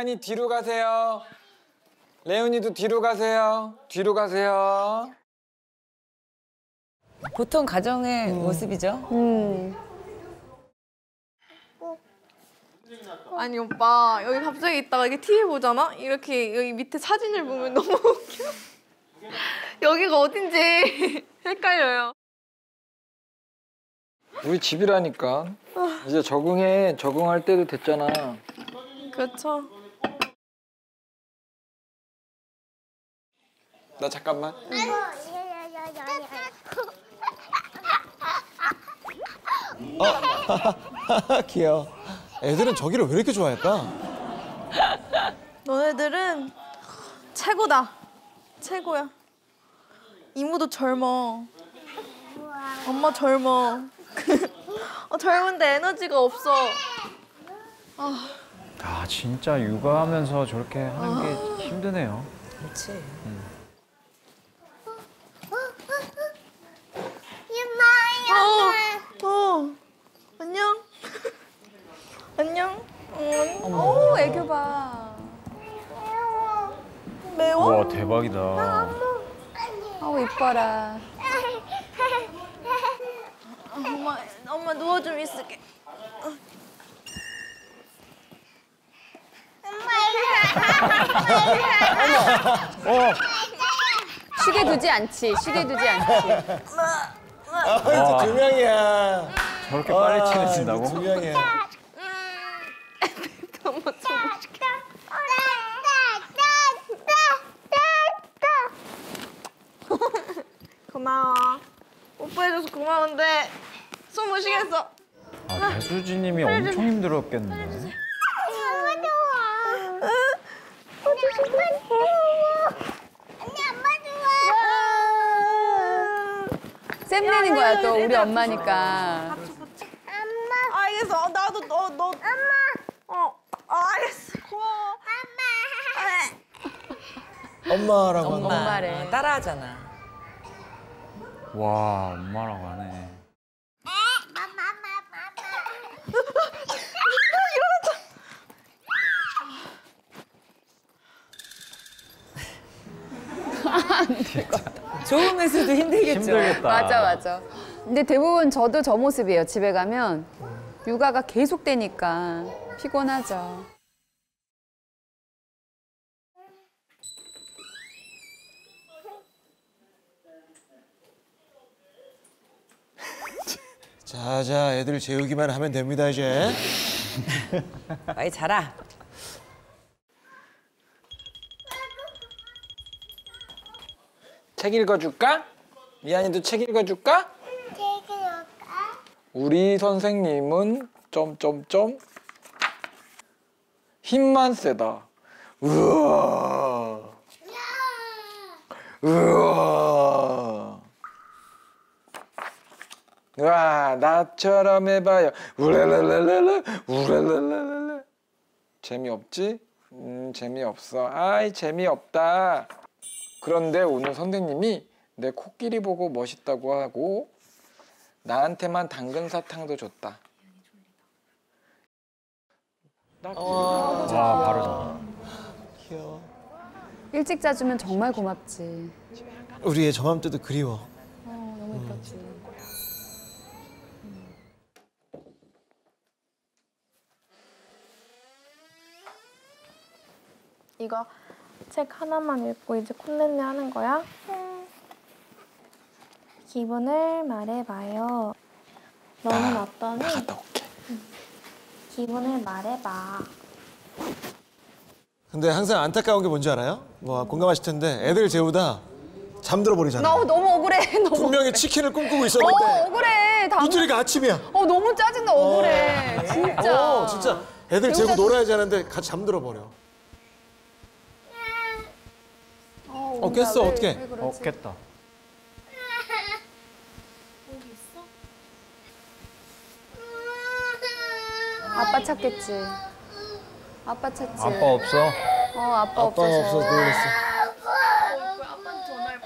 미안이 뒤로 가세요. 레온이도 뒤로 가세요. 뒤로 가세요. 보통 가정의 모습이죠. 아니 오빠 여기 갑자기 있다가 이게 TV 보잖아? 이렇게 여기 밑에 사진을 보면 너무 웃겨. 여기가 어딘지 헷갈려요. 우리 집이라니까. 이제 적응해. 적응할 때도 됐잖아. 그렇죠. 나 잠깐만. 귀여워. 애들은 저기를 왜 이렇게 좋아할까? 너네들은 최고다. 최고야. 이모도 젊어. 엄마 젊어. 젊은데 에너지가 없어. 아 진짜 육아하면서 저렇게 하는 게 힘드네요. 그렇지. 안녕. 안녕. 오, 애교 봐. 매워? 와 대박이다. 아우, 이뻐라. 엄마 누워 좀 있을게. 쉬게 두지 않지, 쉬게 두지 않지. 이제 두 명이야. 저렇게 빨리 친해진다고? 두 명이야. 엄마 좀 볼게. 고마워. 뽀뽀해줘서 고마운데 숨 못 쉬겠어. 아 배수진님이 엄청 힘들었겠네. 쌤 내는 거야, 또 우리 엄마니까. 알겠어. 나도 너. 엄마. 알겠어. 고마워. 엄마라고 한다. 엄마래. 따라하잖아. 와 엄마라고 하네. 좋으면서도 힘들겠죠. 힘들겠다. 맞아. 근데 대부분 저도 저 모습이에요. 집에 가면 육아가 계속되니까 피곤하죠. 자자, 애들 재우기만 하면 됩니다 이제. 빨리 자라. 책 읽어줄까? 미안이도 책 읽어줄까? 우리 선생님은 점점점 힘만 세다. 우와. 우와. 와, 나처럼 해봐요. 우랄랄랄랄라, 우랄랄랄랄라. 재미없지? 재미없어. 아이, 재미없다. 그런데 오늘 선생님이 내 코끼리 보고 멋있다고 하고 나한테만 당근 사탕도 줬다. 와 바로 귀여워. 일찍 자주면 정말 고맙지. 우리 애 저맘때도 그리워. 너무 예뻤지. 이거 책 하나만 읽고 이제 콘텐츠 하는 거야? 기분을 말해봐요. 너는 어떠니? 나갔다 올게. 기분을 말해봐. 근데 항상 안타까운 게 뭔지 알아요? 뭐 공감하실 텐데 애들 재우다 잠들어 버리잖아. 너무 억울해. 너무 분명히 치킨을 꿈꾸고 있었는데 억울해. 이틀이가 아침이야. 너무 짜증나. 억울해. 진짜. 진짜 애들 재우고 놀아야지 하는데 같이 잠들어 버려. 깼어 어떡해? 없겠다. 아빠 찾겠지. 아빠 찾지. 아빠 없어? 아빠 아빠가 없어서. 없어서 놀랬어. 아빠한테 전화해볼까?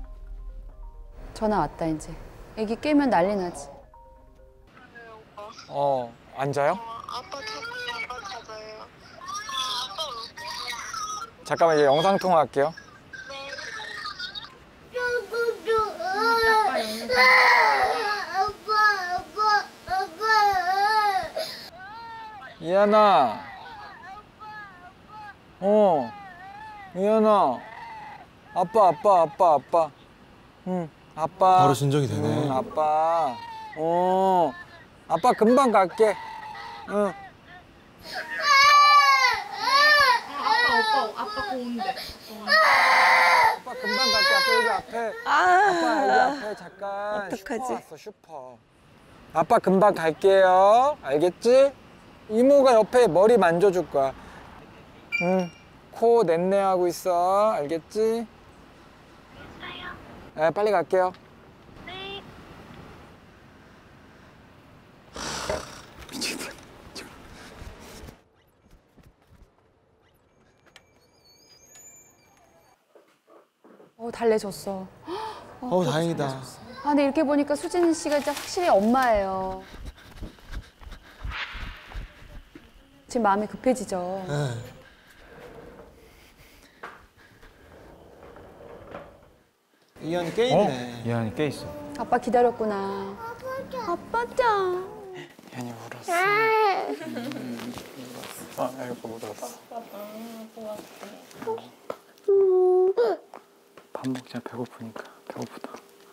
전화 왔다 이제. 애기 깨면 난리 나지. 앉아요? 아빠 찾아요. 잠깐만 이제 영상 통화할게요. 이하나. 이하나. 아빠. 응, 아빠. 바로 진정이 되네. 응, 아빠. 아빠 금방 갈게. 응. 아빠 고운데. 아빠 금방 갈게. 아빠 여기 앞에. 아빠 여기 앞에 잠깐. 어떡하지? 슈퍼 왔어, 슈퍼. 아빠 금방 갈게요. 알겠지? 이모가 옆에 머리 만져줄 거야. 응. 코 넷내하고 있어. 알겠지? 네, 빨리 갈게요. 미치겠다. 달래줬어. 다행이다. 아, 근데 이렇게 보니까 수진 씨가 진짜 확실히 엄마예요. 지금 마음이 급해지죠. 네. 이현이 깨 있네. 이한이 깨 있어. 아빠 기다렸구나. 아빠짱. 현이 울었어. 알고 울었어. 밥 먹자. 배고프니까. 배고프다.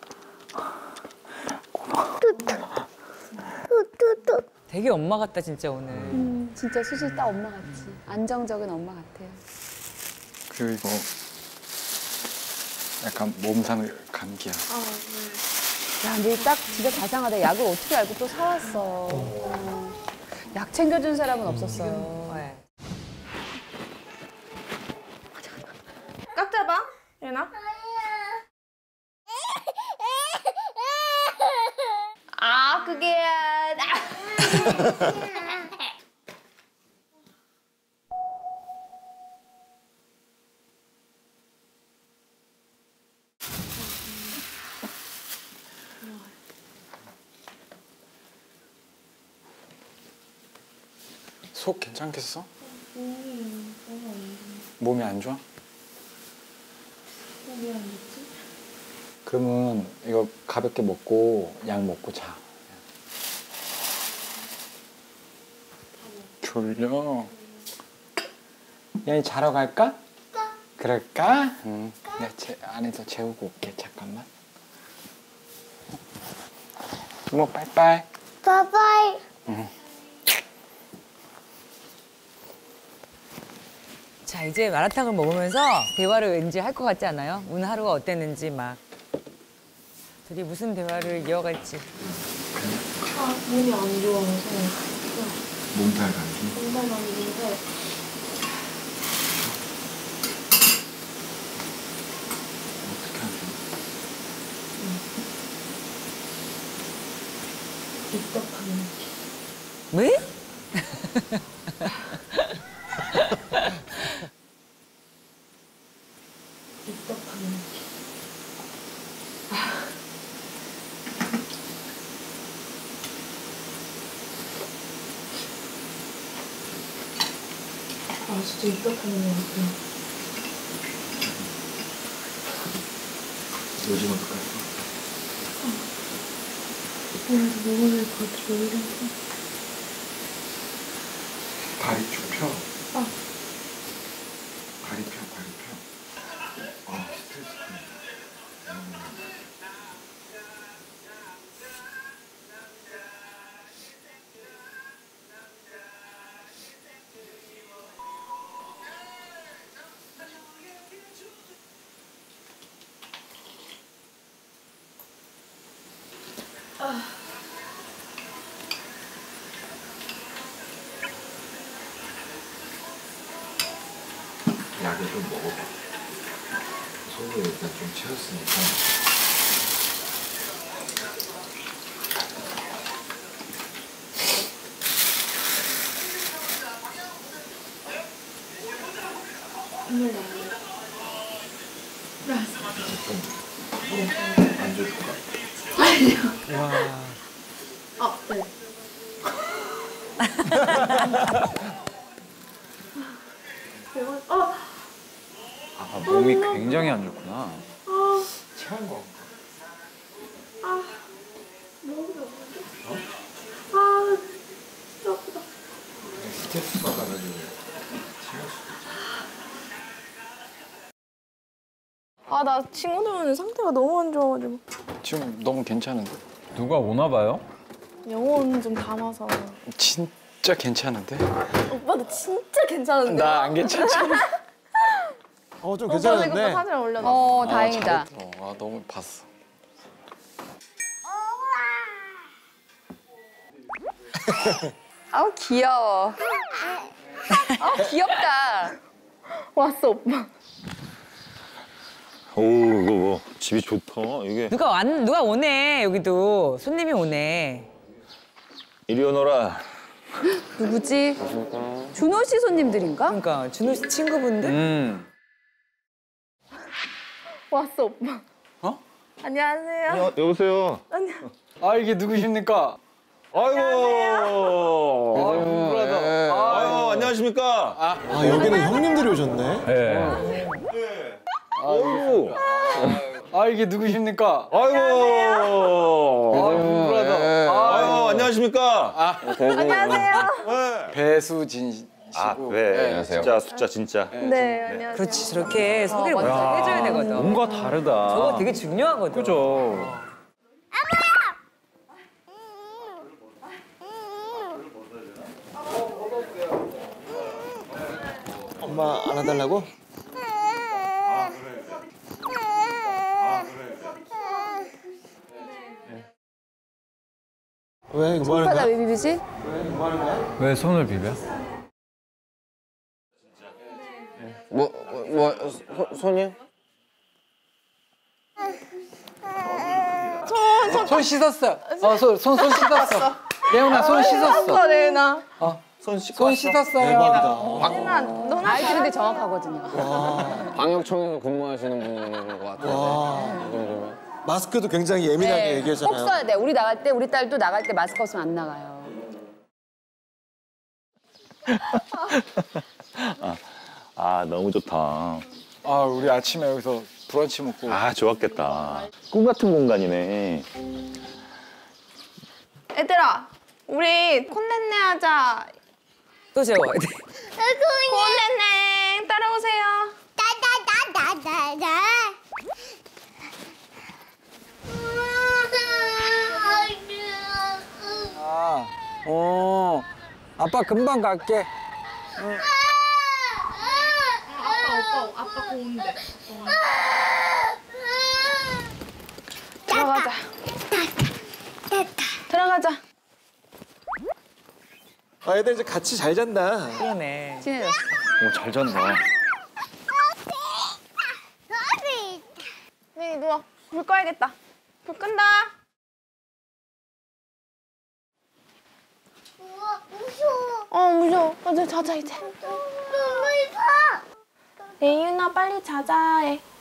되게 엄마 같다 진짜 오늘. 진짜 수진 딱 엄마 같지. 안정적인 엄마 같아요. 그리고 이거 약간 몸살 감기야. 야, 근데 딱 진짜 자상하다. 약을 어떻게 알고 또 사왔어. 약 챙겨준 사람은 없었어요. 네. 깍 잡아, 예나. 아, 그게 속 괜찮겠어? 몸이 안 좋아? 몸이 안 좋지? 그러면 이거 가볍게 먹고 약 먹고 자. 졸려? 야이 자러 갈까? 그럴까? 응. 내가 안에서 재우고 올게. 잠깐만. 이모 빠이빠이. 바이바이. 응. 자 이제 마라탕을 먹으면서 대화를 왠지 할 것 같지 않아요? 오늘 하루가 어땠는지 막. 둘이 무슨 대화를 이어갈지. 몸이 안 좋아서 몸살 감기? 몸살 감기인데 어떻게 하지? 입덕하는 왜? 입덕하는 진짜 입덕하는 것 같아요. 요즘 어떡할 몸을 더 졸려서 다리 쭉 펴. 다리 펴. 스트레스 풀린다. 약을 좀 먹어봐. 속을 일단 좀 채웠으니까. 좀 만져줄까? 아, 네. 아, 몸이 굉장히 안 좋구나. 아, 나 친구들 오늘 상태가 너무 안 좋아가지고. 지금 너무 괜찮은데. 누가 오나 봐요? 영혼 좀 담아서. 진짜 괜찮은데? 오빠, 너 진짜 괜찮은데? 나 안 괜찮잖아. 좀 오빠 이거 괜찮은데. 사진 올려놨어. 다행이다. 아, 너무 봤어. 아우, 귀여워. 아우, 귀엽다. 왔어, 오빠. 오, 이거 뭐 집이 좋다. 이게 누가 오네 여기도 손님이 오네. 이리 오너라. 누구지? 준호 씨 손님들인가? 그러니까 준호 씨 친구분들. 왔어, 오빠. 어? 안녕하세요. 여보세요. 아, 이게 누구십니까? 아이고. 불안하다. 아유, 안녕하십니까. 여기는 형님들이 오셨네. 네. 아이고. 아, 이게 누구십니까? 아이고. 불안하다. 아유, 안녕하십니까. 안녕하세요. 네. 배수진 씨고. 아, 네. 숫자 진짜. 네, 안녕하세요. 그렇지 저렇게 소개를 먼저 해줘야 되거든. 뭔가 다르다. 저거 되게 중요하거든. 그죠? 엄마 안아달라고? 왜 이거 뭐 하는 손바닥 거야? 왜 비비지? 왜 손을 비벼? 손이? 손 씻었어. 손 씻었어. 예훈아, 손 씻었어. 레나. 손 씻었어요. 대박이다. 너는 아이들인데 정확하거든요. 방역청에서 근무하시는 분인 것 같아요. 와. 마스크도 굉장히 예민하게 꼭 얘기하잖아요. 써야 돼. 우리 나갈 때, 우리 딸도 나갈 때 마스크 없으면 안 나가요. 아, 너무 좋다. 아, 우리 아침에 여기서 브런치 먹고. 아, 좋았겠다. 꿈 같은 공간이네. 얘들아, 우리 콘넨네 하자. 또 재워야 돼. 콘넨네 따라오세요. 아빠 금방 갈게. 아빠 고운데. 들어가자. 들어가자. 애들 이제 같이 잘 잔다. 그러네. 친해졌어. 오, 잘 잔다. 네, 누워. 불 꺼야겠다. 불 끈다. 무서워. 이제 자자, 이제. 예윤아, 빨리 자자.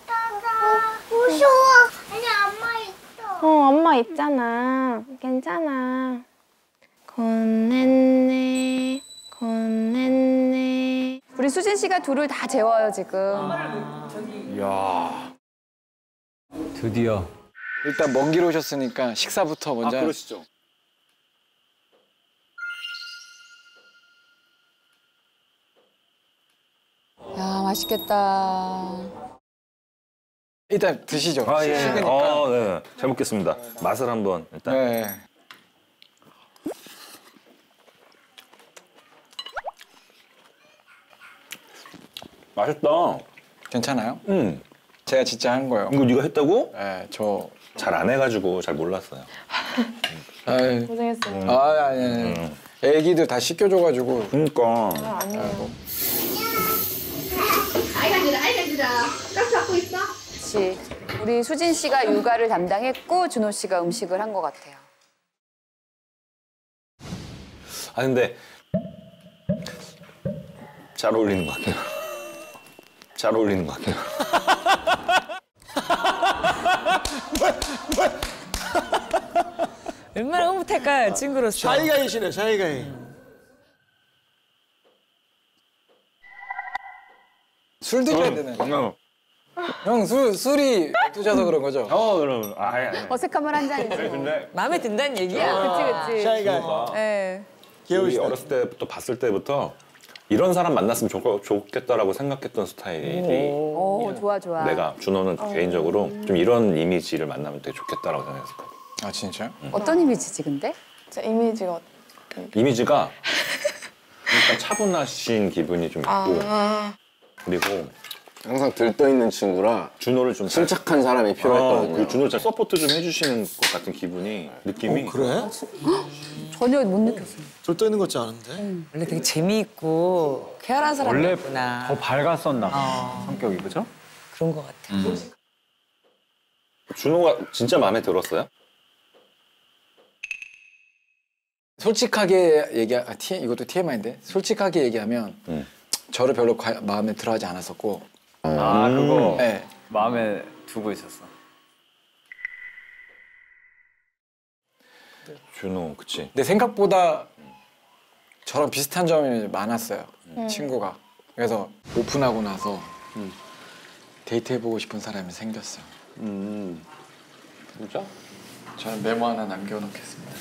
무서워. 아니 엄마 있어. 엄마 있잖아. 괜찮아. 곤했네. 우리 수진 씨가 둘을 다 재워요, 지금. 이야. 드디어. 일단 먼 길 오셨으니까 식사부터 먼저. 그러시죠. 야, 맛있겠다. 일단 드시죠. 아, 예. 식으니까. 네. 잘 먹겠습니다. 맛을 한번 일단. 네. 맛있다. 괜찮아요? 음. 제가 진짜 한 거예요. 이거 네가 했다고? 네, 저. 잘 안 해가지고 잘 몰랐어요. 아이, 고생했어. 아니. 애기들 다 씻겨줘가지고. 그러니까. 그렇지. 우리 수진 씨가 육아를 담당했고 준호 씨가 음식을 한 것 같아요. 아 근데 잘 어울리는 것 같아요. 잘 어울리는 것 같아요. 얼마나 흐뭇할까요 친구로서. 샤이가이시네, 샤이가이. 술 드셔야 되네. 형 술이 드셔서 그런 거죠? 그럼. 아예. 어색함을 한 잔이지. 근데 마음에 든다는 얘기야. 그치 그치. 샤이가 예. 우리 어렸을 때부터 봤을 때부터 이런 사람 만났으면 좋겠다라고 생각했던 스타일이 오 좋아 좋아. 내가 준호는 개인적으로 좀 이런 이미지를 만나면 되게 좋겠다라고 생각했었거든. 아 진짜요? 어떤 이미지지 근데? 진짜 이미지가 이미지가 약간 차분하신 기분이 좀 있고 그리고 항상 들떠있는 친구라 준호를 좀 잘- 침착한 사람이 필요했거든요. 그 준호를 잘 서포트 좀 해주시는 것 같은 기분이 느낌이 그래? 전혀 못 느꼈어. 들떠 있는 것 같지 않은데? 원래 되게 재미있고 쾌활한 원래 사람이었구나. 더 밝았었나 봐. 성격이 그죠? 그런 것 같아. 준호가 진짜 마음에 들었어요? 솔직하게 이것도 TMI인데 솔직하게 얘기하면 저를 별로 마음에 들어하지 않았었고. 아 그거 네. 마음에 두고 있었어. 준호 그치? 근데 생각보다 저랑 비슷한 점이 많았어요. 친구가. 그래서 오픈하고 나서 데이트해보고 싶은 사람이 생겼어요. 진짜? 저는 메모 하나 남겨놓겠습니다.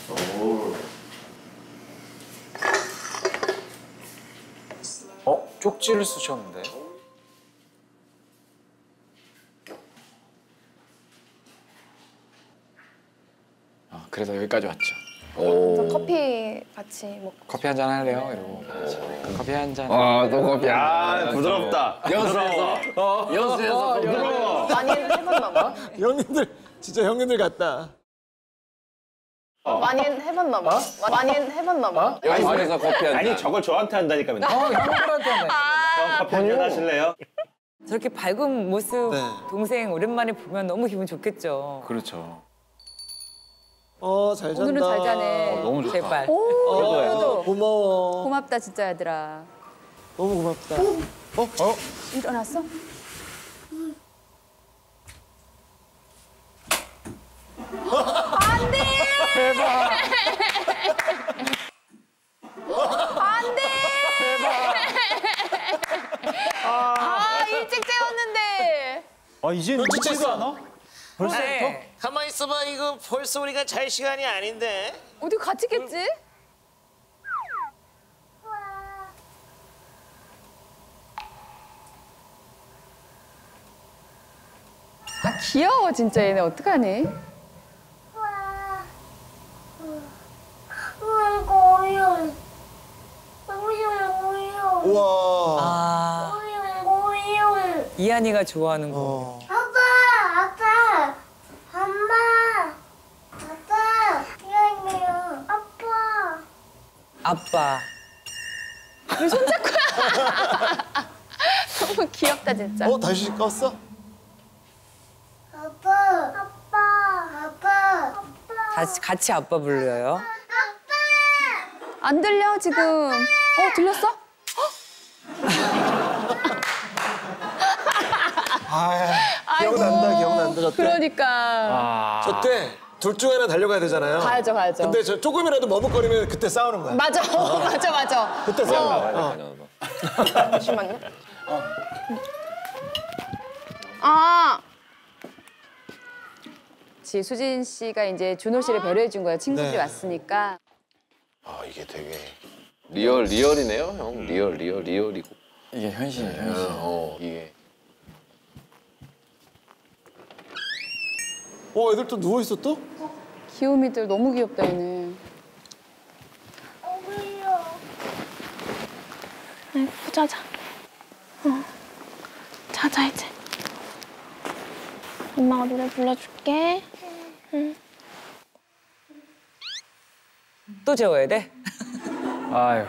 쪽지를 쓰셨는데. 그래서 여기까지 왔죠. 저 커피 같이 먹고. 커피 한잔 할래요? 이러고 커피 한 잔. 또 커피. 야 부드럽다. 여수에서 부드러워. 많이 해봤나 봐. 형님들 진짜 형님들 같다. 많이 해봤나 봐. 많이 해봤나 봐. 여수에서 커피 한 잔. 아니 저걸 저한테 한다니까 맨날. 형들한테 한다. 형 커피 한잔 하실래요? 저렇게 밝은 모습 네. 동생 오랜만에 보면 너무 기분 좋겠죠. 그렇죠. 잘 잔다. 오늘은 잘 자네. 너무 좋다. 제발. 그래도 고마워. 고맙다 진짜 얘들아. 너무 고맙다. 일어났어? 아 일찍 재웠는데. 아 이제 늦지도 않아? 네. 가만히 있어봐. 이거 벌써 우리가 잘 시간이 아닌데. 어디 갇히겠지? 아 귀여워 진짜 얘네 어떡하니? 이거 우유. 우유. 우와. 아, 우유. 이한이가 좋아하는 거. 아빠. 엄마. 아빠. 미안해요. 아빠. 아빠. 너무 귀엽다 진짜. 다시 껐어? 아빠. 같이 아빠 불러요. 안 들려 지금? 들렸어? 기억난다. 저때. 그러니까. 저때 둘 중 하나 달려가야 되잖아요. 가야죠. 근데 저 조금이라도 머뭇거리면 그때 싸우는 거야. 맞아. 맞아. 그때 싸우는 거야. 잠시만요. 아 수진 씨가 이제 준호 씨를 배려해 준 거예요. 친구들이 네. 왔으니까. 아 이게 되게 리얼이네요, 형. 리얼이고. 이게 현실이에요. 이게. 애들 또 누워 있어 또? 귀요미들 너무 귀엽다 얘네. 자자. 자자 이제. 엄마가 노래 불러줄게. 또 재워야 돼? 아유.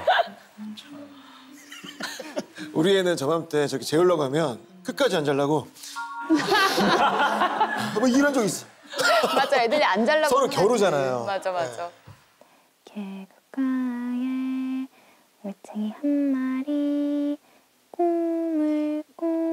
우리 애는 저맘때 저기 재우려고 하면 끝까지 안 자려고. 뭐 이런 적 있어. 맞아 애들이 안 잘라고. 서로 하면- 겨루잖아요. 맞아. 개구가에 올챙이 한 마리 꿈을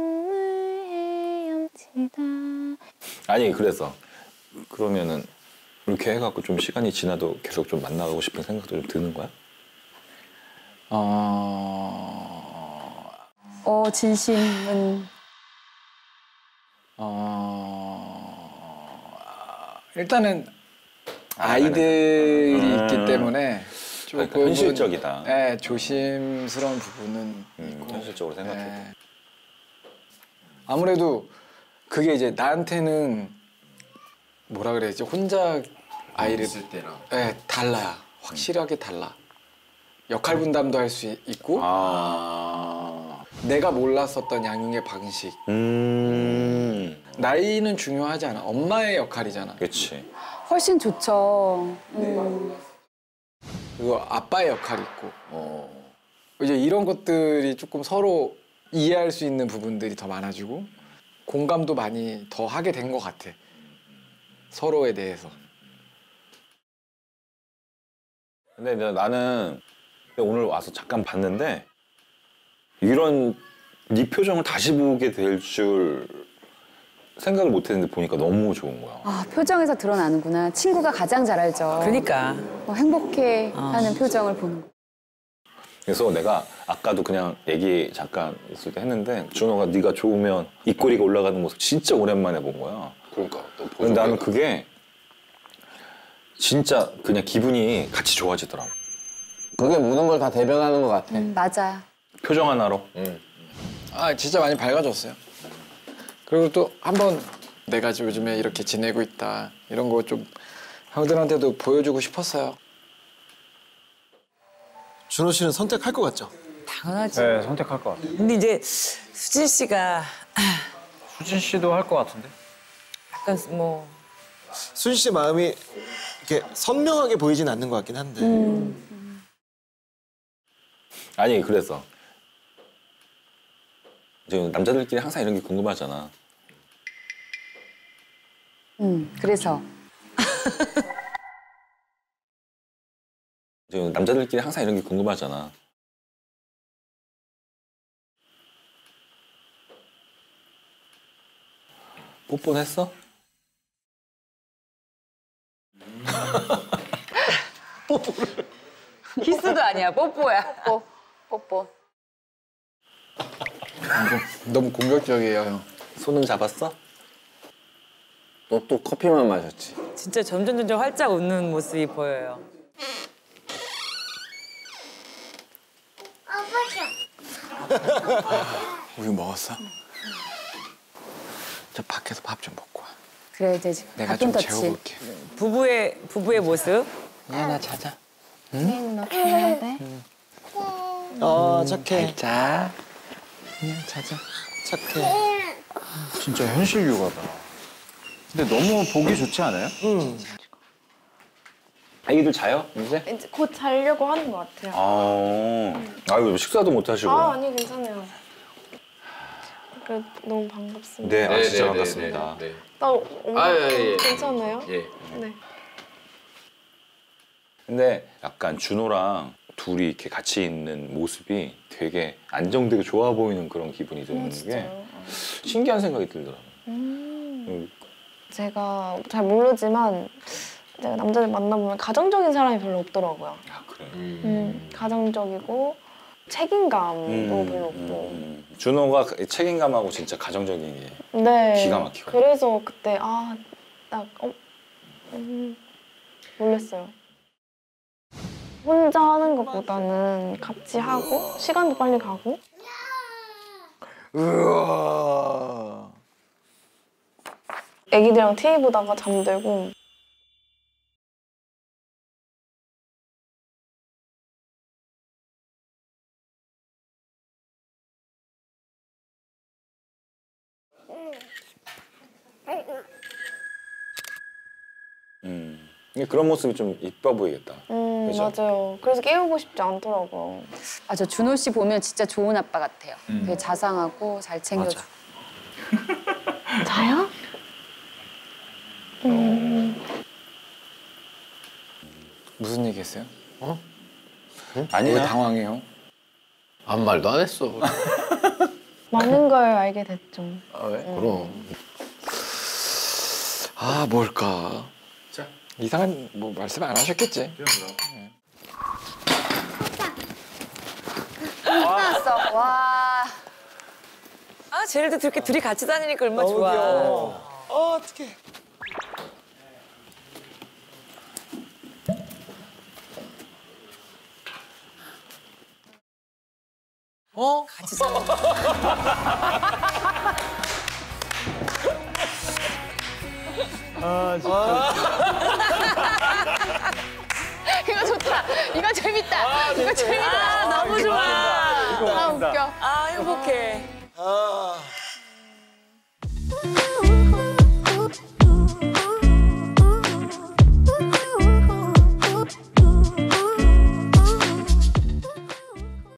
헤엄치다. 아니 그래서 그러면은 이렇게 해갖고 좀 시간이 지나도 계속 좀 만나고 싶은 생각도 좀 드는 거야? 진심은 일단은 아이들이 있기 때문에 조금 현실적이다. 네, 조심스러운 부분은 있고. 현실적으로 생각해. 네. 아무래도 그게 이제 나한테는 뭐라 그래야지 혼자 아이를 있을 때랑 달라요. 확실하게 달라. 역할 분담도 할 수 있고 내가 몰랐었던 양육의 방식. 나이는 중요하지 않아. 엄마의 역할이잖아. 그렇지. 훨씬 좋죠. 그리고 아빠의 역할이 있고. 이제 이런 것들이 조금 서로 이해할 수 있는 부분들이 더 많아지고 공감도 많이 더 하게 된 것 같아. 서로에 대해서. 근데 나는 오늘 와서 잠깐 봤는데 이런 네 표정을 다시 보게 될 줄 생각을 못 했는데 보니까 너무 좋은 거야. 아, 표정에서 드러나는구나. 친구가 가장 잘 알죠. 그러니까. 행복해하는 표정을 보는 거. 그래서 내가 아까도 그냥 얘기 잠깐 있을 때 했는데 준호가 네가 좋으면 입꼬리가 올라가는 모습 진짜 오랜만에 본 거야. 그러니까 또 근데 나는 그게 진짜 그냥 기분이 같이 좋아지더라고. 그게 모든 걸 다 대변하는 것 같아. 맞아요. 표정 하나로. 진짜 많이 밝아졌어요. 그리고 또 한번 내가 요즘에 이렇게 지내고 있다. 이런 거 좀 형들한테도 보여주고 싶었어요. 준호 씨는 선택할 것 같죠? 당연하지. 네, 선택할 것 같아요. 근데 이제 수진 씨가 수진 씨도 할 것 같은데? 약간 뭐 수진 씨 마음이 이렇게 선명하게 보이진 않는 것 같긴 한데. 아니 그래서 지금 남자들끼리 항상 이런 게 궁금하잖아. 그래서 지금 남자들끼리 항상 이런 게 궁금하잖아. 뽀뽀는 했어? 키스도 아니야, 뽀뽀야. 뽀뽀. 너무 공격적이에요, 형. 손은 잡았어? 너 또 커피만 마셨지. 진짜 점점 활짝 웃는 모습이 보여요. 우유 먹었어? 저 밖에서 밥 좀 먹고 와. 그래야 되지. 내가 좀 바톤 터치. 재워볼게. 부부의 모습. 미안아, 자자. 너 자야 돼? 착해. 자. 그냥 자자. 착해. 진짜 현실 육아다. 근데 너무 보기 좋지 않아요? 아기들 자요? 이제? 이제 곧 자려고 하는 것 같아요. 아유 식사도 못 하시고. 아니 괜찮아요. 너무 반갑습니다. 네, 진짜 반갑습니다. 나 엄마 괜찮아요? 예. 네. 근데 약간 준호랑 둘이 이렇게 같이 있는 모습이 되게 안정되고 좋아 보이는 그런 기분이 드는 게 진짜요? 신기한 생각이 들더라고요. 제가 잘 모르지만 제가 남자들 만나보면 가정적인 사람이 별로 없더라고요. 아 그래. 가정적이고 책임감도 별로 없고. 준호가 책임감하고 진짜 가정적인 게 네. 기가 막히거든요. 그래서 그때 놀랐어요. 혼자 하는 것보다는 같이 하고 시간도 빨리 가고. 우와. 애기들이랑 TV 보다가 잠들고. 그런 모습이 좀 이뻐 보이겠다. 그죠? 맞아요. 그래서 깨우고 싶지 않더라고요. 저 준호 씨 보면 진짜 좋은 아빠 같아요. 되게 자상하고 잘 챙겨주고. 자요? 무슨 얘기 했어요? 왜 아니야. 당황해요? 아무 말도 안 했어. 많은 걸 알게 됐죠. 왜? 그럼. 뭘까? 이상한 말씀 안 하셨겠지? 끝났어. 와. 아, 쟤네들 이렇게 둘이 같이 다니니까 얼마나 좋아. 어떡해. 같이 살아. 이거 좋다. 이거 재밌다. 이거 재밌다. 아, 너무 좋아. 아 웃겨. 아, 행복해. 아.